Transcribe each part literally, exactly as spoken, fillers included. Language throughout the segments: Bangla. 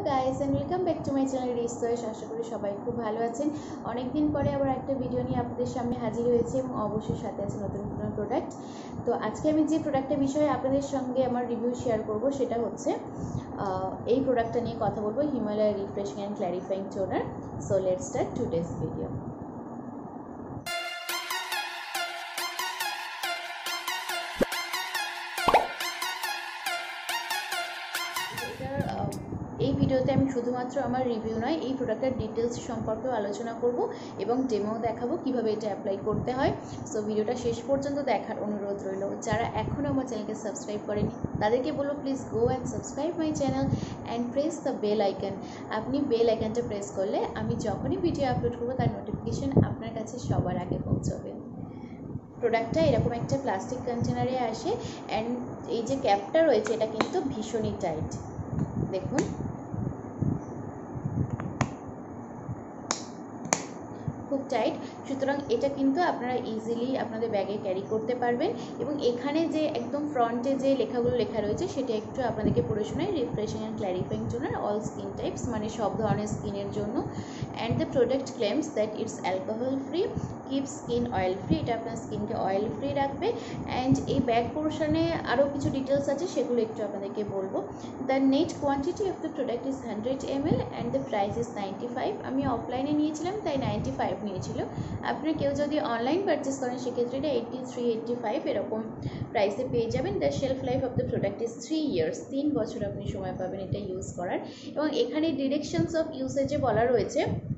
Guys and welcome back to my channel resource. আশা করি সবাই খুব ভালো আছেন। অনেক দিন পরে আবার একটা ভিডিও নিয়ে আপনাদের সামনে হাজির হয়েছে এবং অবশ্যই সাথে আছে নতুন নতুন প্রোডাক্ট। তো আজকে আমি যে প্রোডাক্টের বিষয়ে আপনাদের সঙ্গে আমার রিভিউ শেয়ার করব সেটা হচ্ছে এই প্রোডাক্টটা নিয়ে কথা বলবো, Himalaya refreshing and clarifying toner. So let's start today's video. এই ভিডিওতে আমি শুধুমাত্র আমার রিভিউ নয়, এই প্রোডাক্টের ডিটেলস সম্পর্কেও আলোচনা করব এবং ডেমোও দেখাবো কিভাবে এটা অ্যাপ্লাই করতে হয়। সো ভিডিওটা শেষ পর্যন্ত দেখার অনুরোধ রইল। যারা এখনও আমার চ্যানেলকে সাবস্ক্রাইব করেনি তাদেরকে বলবো please go and subscribe my channel and press the bell icon. আপনি বেল আইকনটা প্রেস করলে আমি যখনই ভিডিও আপলোড করবো তার নোটিফিকেশান আপনার কাছে সবার আগে পৌঁছবে। প্রোডাক্টটা এরকম একটা প্লাস্টিক কন্টেনারে আসে অ্যান্ড এই যে ক্যাপটা রয়েছে এটা কিন্তু ভীষণই টাইট, দেখুন। খুব টাইট, সুতরাং এটা কিন্তু আপনারা ইজিলি আপনাদের ব্যাগে ক্যারি করতে পারবেন। এবং এখানে যে একদম ফ্রন্টে যে লেখাগুলো লেখা রয়েছে সেটা একটু আপনাদেরকে পড়ে শোনাই। Refreshing and clarifying toner all skin types, মানে সব ধরনের স্কিনের জন্য। And the product claims that it's alcohol free, keep skin oil free, এটা আপনার স্কিনকে অয়েল ফ্রি রাখবে। অ্যান্ড এই ব্যাক পোর্শনে আরও কিছু ডিটেলস আছে, সেগুলো একটু আপনাদেরকে বলবো। The net quantity of the product is hundred M L and the price is ninety five. আমি অফলাইনে নিয়েছিলাম তাই নাইনটি ফাইভ নিয়েছিল। আপনি কেউ যদি অনলাইন পারচেস করেন সেক্ষেত্রে এটা এইট্টি থ্রি এইট্টি ফাইভ এরকম প্রাইসে পেয়ে যাবেন। The shelf life of the product is three years, তিন বছর আপনি সময় পাবেন এটা ইউজ করার। এবং এখানে ডিরেকশনস অফ ইউসেজে বলা রয়েছে,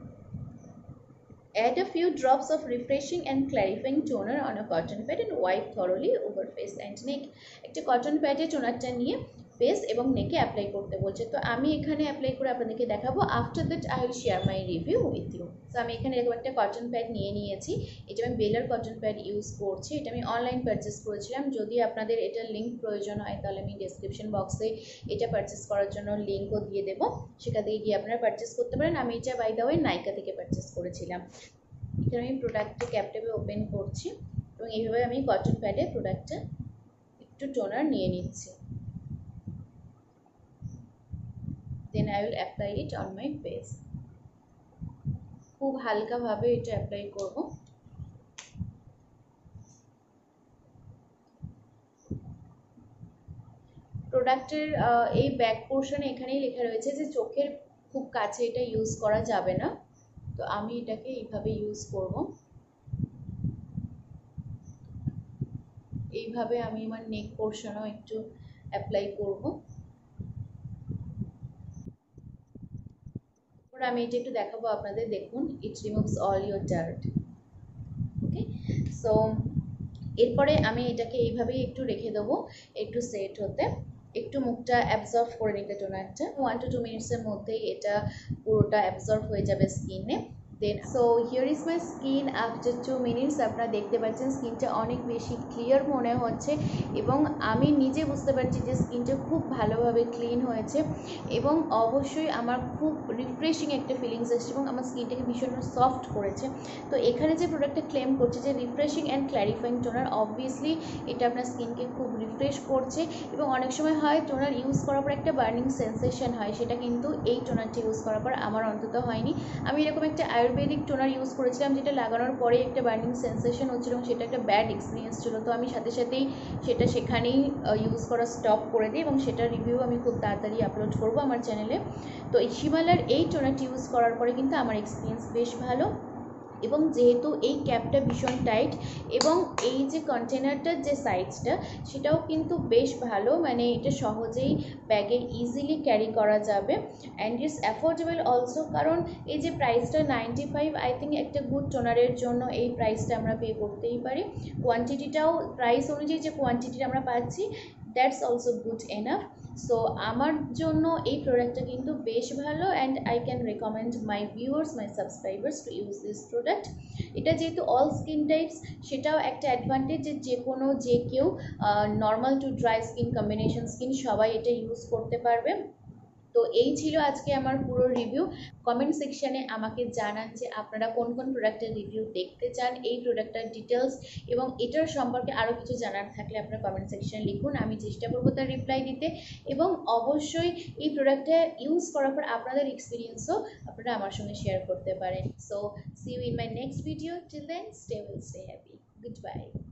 add a few drops of refreshing and clarifying toner on a cotton pad and wipe thoroughly over face and neck। একটা কটন প্যাডে টোনারটা নিয়ে ফেস এবং নেকে অ্যাপ্লাই করতে বলছে। তো আমি এখানে অ্যাপ্লাই করে আপনাদেরকে দেখাবো। After that I will share my review with you. তো আমি এখানে এরকম একটা কটন প্যাড নিয়ে নিয়েছি। এটা আমি বেলার কটন প্যাড ইউজ করছি। এটা আমি অনলাইন পারচেস করেছিলাম। যদি আপনাদের এটার লিঙ্ক প্রয়োজন হয় তাহলে আমি ডেসক্রিপশন বক্সে এটা পারচেস করার জন্য লিঙ্কও দিয়ে দেবো, সেখান থেকে গিয়ে আপনারা পারচেস করতে পারেন। আমি এটা বাই দ্য ওয়ে নাইকা থেকে পারচেস করেছিলাম। এখানে আমি প্রোডাক্টটা ক্যাপটাপে ওপেন করছি এবং এইভাবে আমি কটন প্যাডে প্রোডাক্টটা একটু টোনার নিয়ে নিচ্ছি। Then I will apply it on my face. খুব হালকাভাবে এটা অ্যাপ্লাই করব। প্রোডাক্টের এই ব্যাক পোর্শনে এখানেই লেখা রয়েছে যে চোখের খুব কাছে এটা ইউজ করা যাবে না। তো আমি এটাকে এইভাবে ইউজ করব। এইভাবে আমি আমার নেক পোর্শনও একটু অ্যাপ্লাই করব। আমি এটা একটু দেখাবো আপনাদের, দেখুন। It removes all your dirt. Okay, so এরপরে আমি এটাকে এইভাবেই একটু রেখে দেবো একটু সেট হতে, একটু মুখটা অ্যাবজর্ব করে নিতে টোনারটা। ওয়ান টু টু মিনিটসের মধ্যেই এটা পুরোটা অ্যাবজর্ব হয়ে যাবে স্কিনে। Then so here is my skin after two minutes. আপনারা দেখতে পাচ্ছেন স্কিনটা অনেক বেশি ক্লিয়ার মনে হচ্ছে এবং আমি নিজে বুঝতে পারছি যে স্কিনটা খুব ভালোভাবে ক্লিন হয়েছে এবং অবশ্যই আমার খুব রিফ্রেশিং একটা ফিলিংস এসেছে এবং আমার স্কিনটাকে ভীষণ সফট করেছে। তো এখানে যে প্রোডাক্টটা ক্লেম করছে যে refreshing and clarifying toner, obviously এটা আপনার স্কিনকে খুব রিফ্রেশ করছে এবং অনেক সময় হয় টোনার ইউজ করার পর একটা বার্নিং সেন্সেশন হয়, সেটা কিন্তু এই টোনারটা ইউজ করার পর আমার অন্তত হয়নি। আমি এরকম একটা আয়ুর্বেদিক টোনার ইউজ করেছিলাম যেটা লাগানোর পরে একটা বার্নিং সেন্সেশন হচ্ছিল এবং সেটা একটা ব্যাড এক্সপিরিয়েন্স ছিল। তো আমি সাথে সাথেই সেটা সেখানেই ইউজ করা স্টপ করে দিই এবং সেটার রিভিউ আমি খুব তাড়াতাড়ি আপলোড করবো আমার চ্যানেলে। তো এই হিমালয়ের এই টোনারটি ইউজ করার পরে কিন্তু আমার এক্সপিরিয়েন্স বেশ ভালো। এবং যেহেতু এই ক্যাপটা ভীষণ টাইট এবং এই যে কন্টেনারটার যে সাইজটা সেটাও কিন্তু বেশ ভালো, মানে এটা সহজেই ব্যাগে ইজিলি ক্যারি করা যাবে অ্যান্ড ইটস অ্যাফোর্ডেবল অলসো। কারণ এই যে প্রাইসটা নাইনটি ফাইভ, আই থিঙ্ক একটা গুড টোনারের জন্য এই প্রাইসটা আমরা পে করতেই পারি। কোয়ান্টিটিটাও প্রাইস অনুযায়ী যে কোয়ান্টিটিটা আমরা পাচ্ছি that's also good enough. So আমার জন্য এই প্রোডাক্টটা কিন্তু বেশ ভালো and I can recommend my viewers, my subscribers to use this product. এটা যেহেতু অল স্কিন টাইপস সেটাও একটা অ্যাডভান্টেজ যে যে কোনো যে কেউ normal to dry skin, combination skin সবাই এটা ইউজ করতে পারবে। তো এই ছিল আজকে আমার পুরো রিভিউ। কমেন্ট সেকশানে আমাকে জানান যে আপনারা কোন কোন প্রোডাক্টের রিভিউ দেখতে চান, এই প্রোডাক্টটার ডিটেলস এবং এটার সম্পর্কে আরও কিছু জানার থাকলে আপনারা কমেন্ট সেকশানে লিখুন, আমি চেষ্টা করবো তার রিপ্লাই দিতে। এবং অবশ্যই এই প্রোডাক্টটা ইউজ করার পর আপনাদের এক্সপিরিয়েন্সও আপনারা আমার সঙ্গে শেয়ার করতে পারেন। So see you in my next video, till then stay well, stay happy, good by.